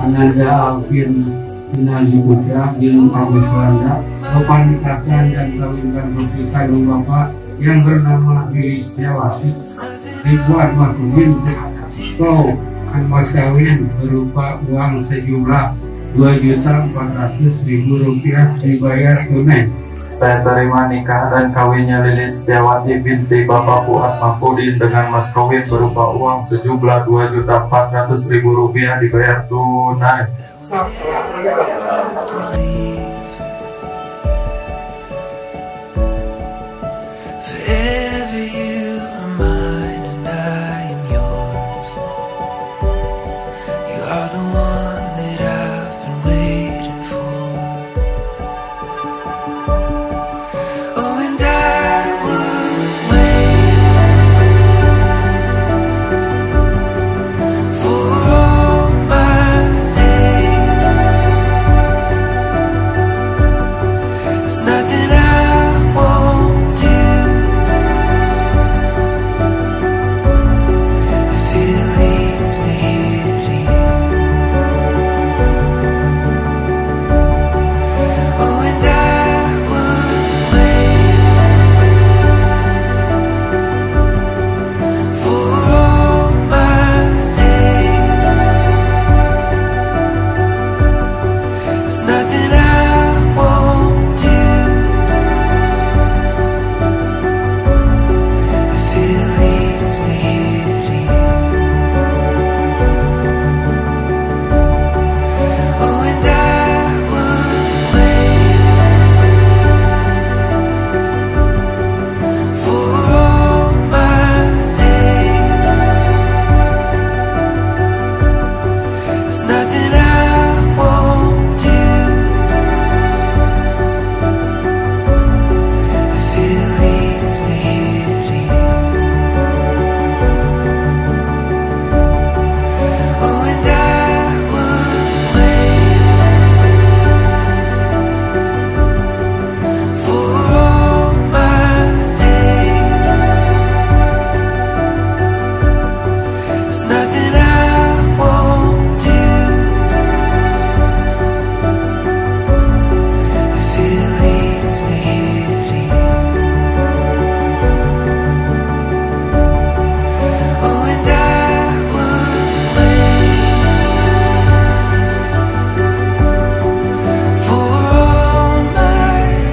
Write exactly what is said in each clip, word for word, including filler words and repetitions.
Ananda Alvin Inali Putra Bin Agus Landa menikahkan dan kawinkan putri kandung bapak yang bernama Lilis Setiawati. Ribuan Makumin kau akan mas kawin berupa uang sejumlah dua juta empat ratus ribu rupiah dibayar tunai. Saya terima nikah dan kawinnya Lilis Setiawati binti Bapak Fuad Mahfudin dengan mas kawin berupa uang sejumlah dua juta empat ratus ribu rupiah dibayar tunai.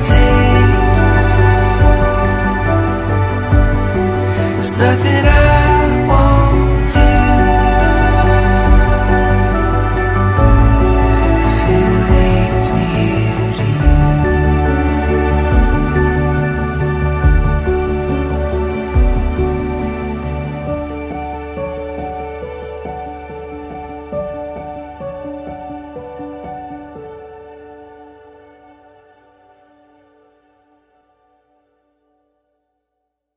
Nothing I